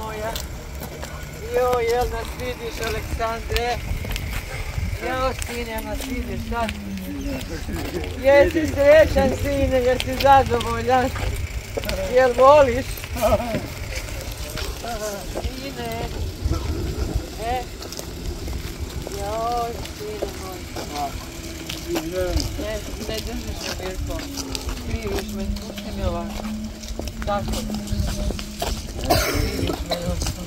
moja. Joj, jel nas vidiš, Aleksandre? Jao, sine, nas vidiš, sad? Jesi srećan, sine, jesi zadovoljan? Jel voliš? Sine. Joj, sine moj. Ne držiš me, Mirko. Kriviš me, pusti mi ovako. Tako. Kriviš me,